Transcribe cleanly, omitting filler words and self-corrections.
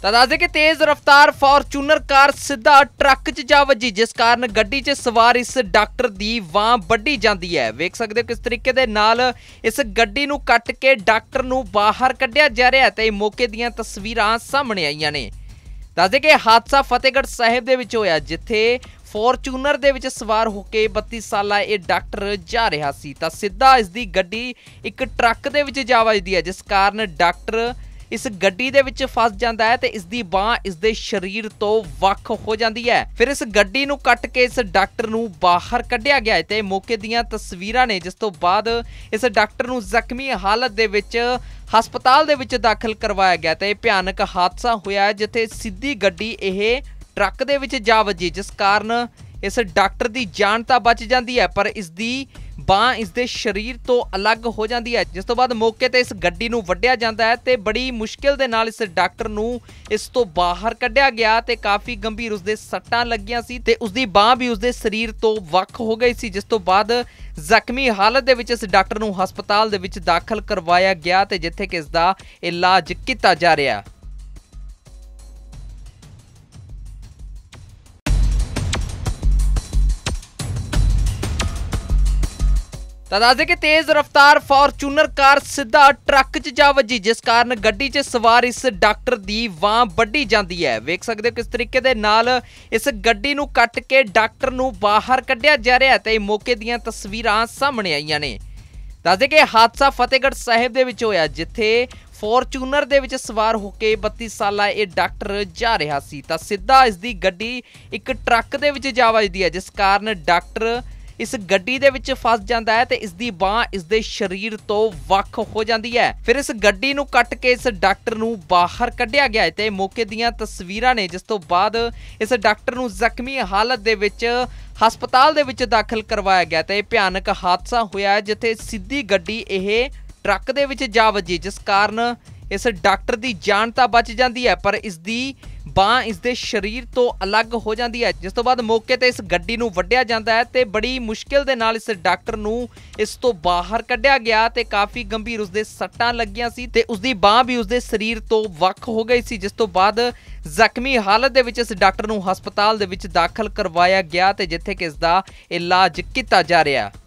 ਤਾਂ ਦੱਸਦੇ ਕਿ ਤੇਜ਼ ਰਫ਼ਤਾਰ ਫॉर्च्यूनर ਕਾਰ ਸਿੱਧਾ ਟਰੱਕ 'ਚ ਜਾ ਵੱਜੀ, ਜਿਸ ਕਾਰਨ ਗੱਡੀ 'ਚ ਸਵਾਰ ਇਸ ਡਾਕਟਰ ਦੀ ਬਾਂਹ ਵੱਢੀ ਜਾਂਦੀ ਹੈ। ਵੇਖ ਸਕਦੇ ਹੋ ਕਿਸ ਤਰੀਕੇ ਦੇ ਨਾਲ ਇਸ ਗੱਡੀ ਨੂੰ ਕੱਟ ਕੇ ਡਾਕਟਰ ਨੂੰ ਬਾਹਰ ਕੱਢਿਆ ਜਾ ਰਿਹਾ ਤੇ ਮੌਕੇ ਦੀਆਂ ਤਸਵੀਰਾਂ ਸਾਹਮਣੇ ਆਈਆਂ ਨੇ। ਦੱਸਦੇ ਕਿ ਹਾਦਸਾ ਫਤਿਹਗੜ੍ਹ ਸਾਹਿਬ ਦੇ ਵਿੱਚ ਹੋਇਆ, ਜਿੱਥੇ ਫॉर्च्यूनर ਦੇ ਵਿੱਚ ਸਵਾਰ ਹੋ ਕੇ 32 ਸਾਲਾ ਇਹ ਡਾਕਟਰ ਜਾ ਰਿਹਾ ਸੀ ਤਾਂ ਸਿੱਧਾ ਇਸ ਦੀ ਗੱਡੀ ਇੱਕ ਟਰੱਕ ਦੇ ਵਿੱਚ ਜਾ ਵੱਜਦੀ ਹੈ, ਜਿਸ ਕਾਰਨ ਡਾਕਟਰ ਇਸ ਗੱਡੀ ਦੇ ਵਿੱਚ ਫਸ ਜਾਂਦਾ ਹੈ ਤੇ ਇਸ ਦੀ ਬਾਂਹ ਇਸ ਦੇ ਸਰੀਰ ਤੋਂ ਵੱਖ ਹੋ ਜਾਂਦੀ ਹੈ। ਫਿਰ ਇਸ ਗੱਡੀ ਨੂੰ ਕੱਟ ਕੇ ਇਸ ਡਾਕਟਰ ਨੂੰ ਬਾਹਰ ਕੱਢਿਆ ਗਿਆ ਤੇ ਮੌਕੇ ਦੀਆਂ ਤਸਵੀਰਾਂ ਨੇ, ਜਿਸ ਤੋਂ ਬਾਅਦ ਇਸ ਡਾਕਟਰ ਨੂੰ ਜ਼ਖਮੀ ਹਾਲਤ ਦੇ ਵਿੱਚ ਹਸਪਤਾਲ ਦੇ ਵਿੱਚ ਦਾਖਲ ਕਰਵਾਇਆ ਗਿਆ ਤੇ ਭਿਆਨਕ ਹਾਦਸਾ ਹੋਇਆ, ਜਿੱਥੇ ਸਿੱਧੀ ਗੱਡੀ ਇਹ ਟਰੱਕ ਦੇ ਵਿੱਚ ਜਾ ਵੱਜੀ, ਜਿਸ ਕਾਰਨ ਇਸ ਡਾਕਟਰ ਦੀ ਜਾਨ ਤਾਂ ਬਚ ਜਾਂਦੀ ਹੈ, ਪਰ ਇਸ ਦੀ ਬਾਂਹ ਇਸ ਦੇ ਸਰੀਰ ਤੋਂ ਅਲੱਗ ਹੋ ਜਾਂਦੀ ਹੈ। ਜਿਸ ਤੋਂ ਬਾਅਦ ਮੌਕੇ ਤੇ ਇਸ ਗੱਡੀ ਨੂੰ ਵੱਢਿਆ ਜਾਂਦਾ ਹੈ ਤੇ ਬੜੀ ਮੁਸ਼ਕਿਲ ਦੇ ਨਾਲ ਇਸ ਡਾਕਟਰ ਨੂੰ ਇਸ ਤੋਂ ਬਾਹਰ ਕੱਢਿਆ ਗਿਆ ਤੇ ਕਾਫੀ ਗੰਭੀਰ ਉਸ ਦੇ ਸੱਟਾਂ ਲੱਗੀਆਂ ਸੀ ਤੇ ਉਸ ਦੀ ਬਾਂਹ ਵੀ ਉਸ ਦੇ ਸਰੀਰ ਤੋਂ ਵੱਖ ਹੋ ਗਈ ਸੀ। ਜਿਸ ਤੋਂ ਬਾਅਦ ਜ਼ਖਮੀ ਹਾਲਤ ਦੇ ਵਿੱਚ ਇਸ ਡਾਕਟਰ ਨੂੰ ਹਸਪਤਾਲ ਦੇ ਵਿੱਚ ਦਾਖਲ ਕਰਵਾਇਆ ਗਿਆ ਤੇ ਜਿੱਥੇ ਕਿ ਇਸ ਦਾ ਇਲਾਜ ਕੀਤਾ ਜਾ ਰਿਹਾ। ਤਾਂ ਦੱਸਦੇ ਕਿ ਤੇਜ਼ ਰਫ਼ਤਾਰ ਫॉर्च्यूनर ਕਾਰ ਸਿੱਧਾ ਟਰੱਕ 'ਚ ਜਾ ਵੱਜੀ, ਜਿਸ ਕਾਰਨ ਗੱਡੀ 'ਚ ਸਵਾਰ ਇਸ ਡਾਕਟਰ ਦੀ ਬਾਂਹ ਵੱਢੀ ਜਾਂਦੀ ਹੈ। ਵੇਖ ਸਕਦੇ ਹੋ ਕਿਸ ਤਰੀਕੇ ਦੇ ਨਾਲ ਇਸ ਗੱਡੀ ਨੂੰ ਕੱਟ ਕੇ ਡਾਕਟਰ ਨੂੰ ਬਾਹਰ ਕੱਢਿਆ ਜਾ ਰਿਹਾ ਤੇ ਮੌਕੇ ਦੀਆਂ ਤਸਵੀਰਾਂ ਸਾਹਮਣੇ ਆਈਆਂ ਨੇ। ਦੱਸਦੇ ਕਿ ਹਾਦਸਾ ਫਤਿਹਗੜ੍ਹ ਸਾਹਿਬ ਦੇ ਵਿੱਚ ਹੋਇਆ, ਜਿੱਥੇ ਫॉर्च्यूनर ਦੇ ਵਿੱਚ ਸਵਾਰ ਹੋ ਕੇ 32 ਸਾਲਾ ਇਹ ਡਾਕਟਰ ਜਾ ਰਿਹਾ ਸੀ ਤਾਂ ਸਿੱਧਾ ਇਸ ਦੀ ਗੱਡੀ ਇੱਕ ਟਰੱਕ ਦੇ ਵਿੱਚ ਜਾ ਵੱਜਦੀ ਹੈ, ਜਿਸ ਕਾਰਨ ਡਾਕਟਰ ਇਸ ਗੱਡੀ ਦੇ ਵਿੱਚ ਫਸ ਜਾਂਦਾ ਹੈ ਤੇ ਇਸ ਦੀ ਬਾਂਹ ਇਸ ਦੇ ਸਰੀਰ ਤੋਂ ਵੱਖ ਹੋ ਜਾਂਦੀ ਹੈ। ਫਿਰ ਇਸ ਗੱਡੀ ਨੂੰ ਕੱਟ ਕੇ ਇਸ ਡਾਕਟਰ ਨੂੰ ਬਾਹਰ ਕੱਢਿਆ ਗਿਆ ਤੇ ਮੌਕੇ ਦੀਆਂ ਤਸਵੀਰਾਂ ਨੇ, ਜਿਸ ਤੋਂ ਬਾਅਦ ਇਸ ਡਾਕਟਰ ਨੂੰ ਜ਼ਖਮੀ ਹਾਲਤ ਦੇ ਵਿੱਚ ਹਸਪਤਾਲ ਦੇ ਵਿੱਚ ਦਾਖਲ ਕਰਵਾਇਆ ਗਿਆ ਤੇ ਭਿਆਨਕ ਹਾਦਸਾ ਹੋਇਆ, ਜਿੱਥੇ ਸਿੱਧੀ ਗੱਡੀ ਇਹ ਟਰੱਕ ਦੇ ਵਿੱਚ ਜਾ ਵੱਜੀ, ਜਿਸ ਕਾਰਨ ਇਸ ਡਾਕਟਰ ਦੀ ਜਾਨ ਤਾਂ ਬਚ ਜਾਂਦੀ ਹੈ, ਪਰ ਇਸ ਦੀ ਬਾਂਹ ਇਸ ਦੇ ਸਰੀਰ ਤੋਂ ਅਲੱਗ ਹੋ ਜਾਂਦੀ ਹੈ। ਜਿਸ ਤੋਂ ਬਾਅਦ ਮੌਕੇ ਤੇ ਇਸ ਗੱਡੀ ਨੂੰ ਵੱਢਿਆ ਜਾਂਦਾ ਹੈ ਤੇ ਬੜੀ ਮੁਸ਼ਕਿਲ ਦੇ ਨਾਲ ਇਸ ਡਾਕਟਰ ਨੂੰ ਇਸ ਤੋਂ ਬਾਹਰ ਕੱਢਿਆ ਗਿਆ ਤੇ ਕਾਫੀ ਗੰਭੀਰ ਉਸ ਦੇ ਸੱਟਾਂ ਲੱਗੀਆਂ ਸੀ ਤੇ ਉਸ ਦੀ ਬਾਂਹ ਵੀ ਉਸ ਦੇ ਸਰੀਰ ਤੋਂ ਵੱਖ ਹੋ ਗਈ ਸੀ। ਜਿਸ ਤੋਂ ਬਾਅਦ ਜ਼ਖਮੀ ਹਾਲਤ ਦੇ ਵਿੱਚ ਇਸ ਡਾਕਟਰ ਨੂੰ ਹਸਪਤਾਲ ਦੇ ਵਿੱਚ ਦਾਖਲ ਕਰਵਾਇਆ ਗਿਆ ਤੇ ਜਿੱਥੇ ਕਿ ਇਸ ਦਾ ਇਲਾਜ ਕੀਤਾ ਜਾ ਰਿਹਾ।